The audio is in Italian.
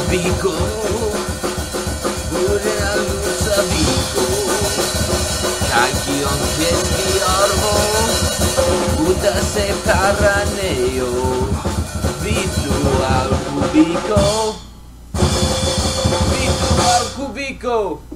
cubico, pure al sabico, cachion piedi ormo, puta se paraneo, vitu al cubico, vitu al cubico.